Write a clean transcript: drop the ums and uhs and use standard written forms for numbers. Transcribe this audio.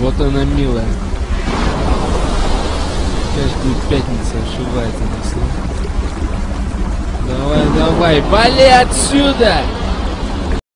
Вот она, милая. Сейчас будет пятница, ошибается. Давай, давай, вали отсюда!